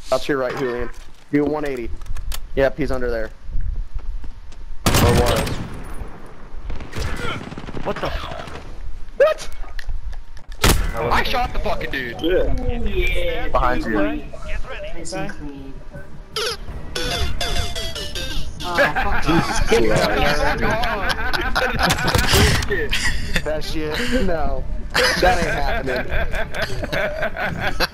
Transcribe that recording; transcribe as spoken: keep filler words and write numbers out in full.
Out to your right, Julian. Do one eighty. Yep, he's under there. Or was. What the? What? I shot the fucking dude. Yeah. Behind you. Okay. Nice and Okay. clean. Oh, fuck That shit. No. That ain't happening.